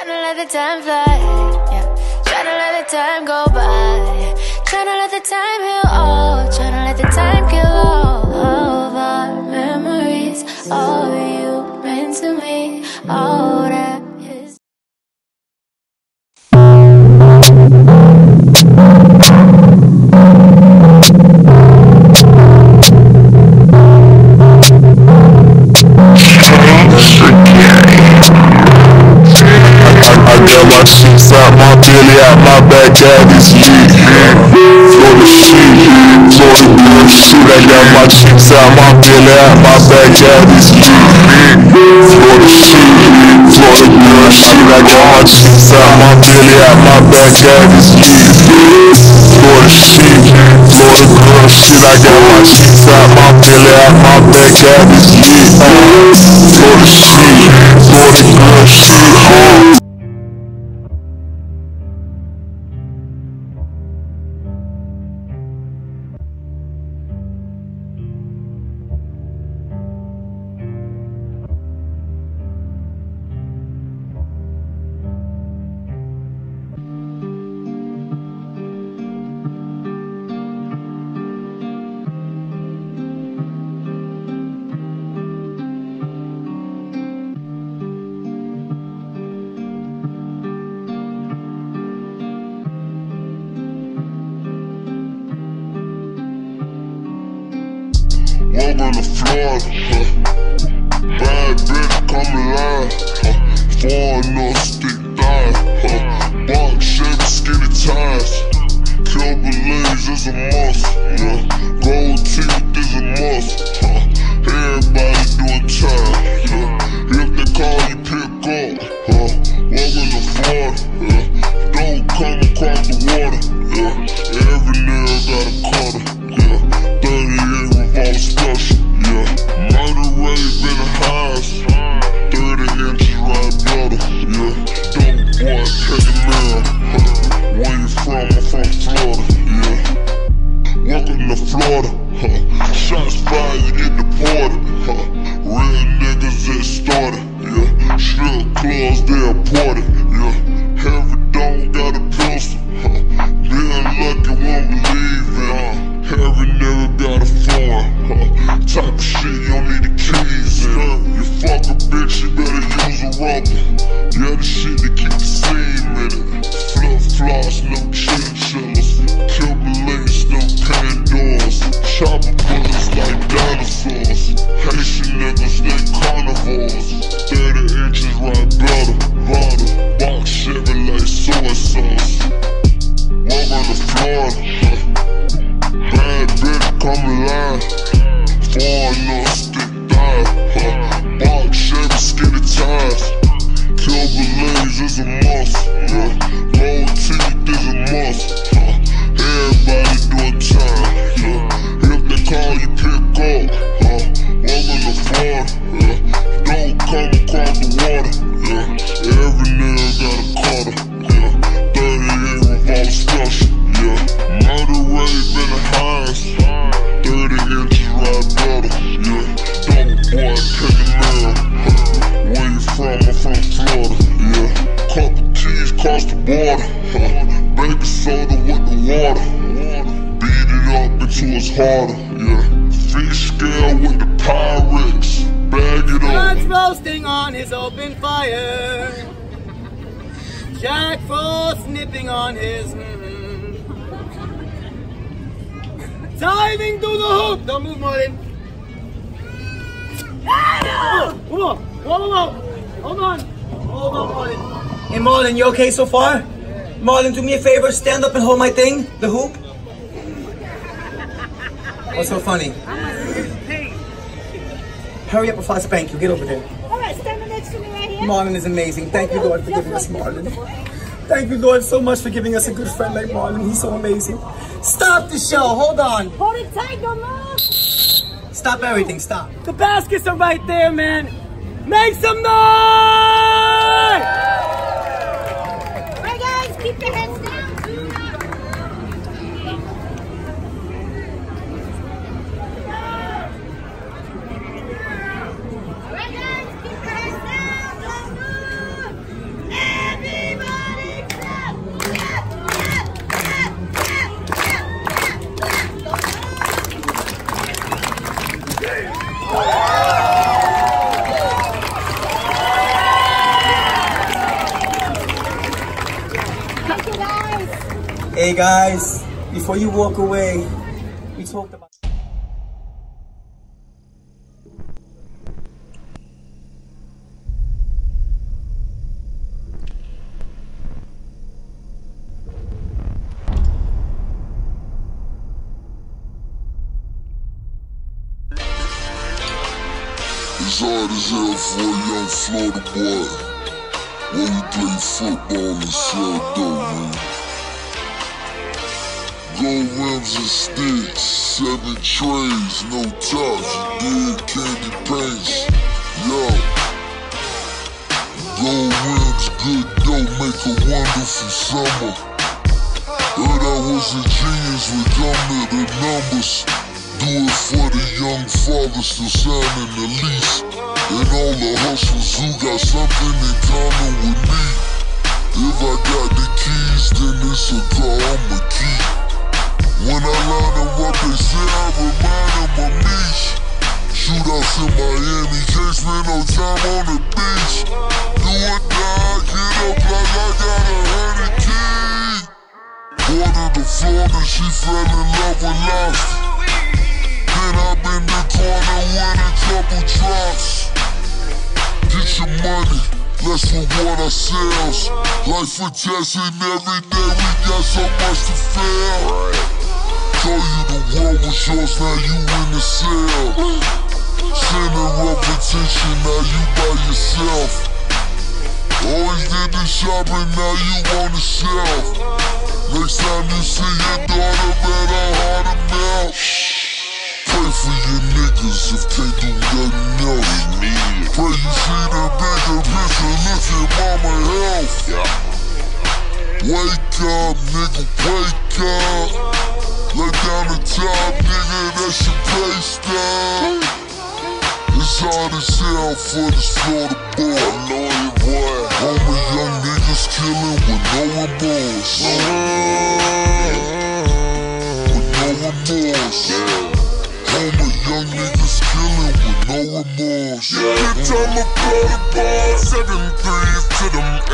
Tryna let the time fly, yeah. Tryna let the time go by. Tryna let the time heal all. Tryna let the time kill all of our memories. All you meant to me, all that is. I got my sheets out, my belly out, my back out is lit. Floor the shit, floor the good shit. I got my sheets out, my belly out, my back out is lit. Floor the shit, floor the good shit. I got my sheets out, my belly out, my back out is lit. Floor the shit, floor the good shit. I got my sheets out, my belly out, my back out is lit. Floor the shit, floor the good shit. Welcome to Florida, bad bitch come alive, foreigner stick thigh, box Chevy skinny ties, kill believes is a must, gold teeth is a must, everybody doing time, if they call you pick up, welcome to Florida, don't come across the water, every nail got a cutter, 38 revolver special, murder rate been the highest, 30 inches right better, dope boy take a meal, where you from? I'm from Florida, welcome to Florida, shots fired, you get deported, real niggas that started, strip clubs they imported, every dome got a pistol, being lucky won't believe in. Every nigga got a phone, type of shit you don't need the keys in. You fuck a bitch, you better use a rubber. The shit that keep the seam in it. Flip floss, no chinchillas. Cuban links, no Pandoras. Chopper bullets like dinosaurs. Haitian niggas, they carnivores. 30 inches right better, butter. Box Chevrolet soy sauce. Welcome to Florida. Bad bitch come alive, foreigner stick thigh, box Chevy skinny ties, kill believes is a must, gold teeth is a must, everybody doing time, if they call you pick up, welcome to Florida, don't come across the water, every nail got a cutter, 38 revolver special, murder rate been the highest, 30 inches right better, dope boy take a meal, where you from? I'm from Florida, couple T's cross the border, baking soda with the water, beat it up until it's harder, fish scale with the Pyrex, bag it up. God's roasting on his open fire, Jack Frost nipping on his diving through the hoop. Don't move, Marlon. Whoa. Hold on, Marlon. Hey, Marlon, you okay so far? Marlon, do me a favor. Stand up and hold my thing, the hoop. What's so funny? Hurry up before I spank you. Get over there. All right, stand next to me right here. Marlon is amazing. Thank you, Lord, for giving us Marlon. Thank you, Lord, so much for giving us a good friend like Marlon. He's so amazing. Stop the show. Hold on. Hold it tight, don't move. Stop everything. Stop. The baskets are right there, man. Make some noise! All right, guys, keep your heads down. All right, guys, keep your heads down. Don't move. Hey guys, before you walk away, we talked about... It's hard as hell for a young Florida boy when we play football and sell dope, man. Gold rims and sticks, 7 trays, no tops, you did candy paints, yo. Gold rims, good dope, make a wonderful summer. Heard I was a genius when it come to the numbers. Do it for the young fathers still signing the lease. And all the hustlers who got something in common with me. If I got the keys, then it's a car I'ma keep. When I line them up, they say I remind them of me. Shootouts in Miami, can't spend no time on the beach. Do or die, get up like I got 100 keys. Border to Florida, she fell in love with lobster. Then I've been the corner with a couple drops. Get your money, let's reward ourselves. Life for testing every day, we got so much to fail. Told you the world was yours, now you in the cell. Center of attention, now you by yourself. Always did the shopping, now you on the shelf. Next time you see your daughter, better heart her mouth. Pray for your niggas if can't do nothing else. Pray you see the bigger picture, look at mama health. Wake up, nigga, wake up. Lay down the top, nigga, that's your pay stub. It's hard as hell for this Florida boy. I know it, boy. Homie, young niggas killing with no remorse. With no remorse. Homie, young niggas killing with no remorse. Every time I blow the ball, 7 threes to them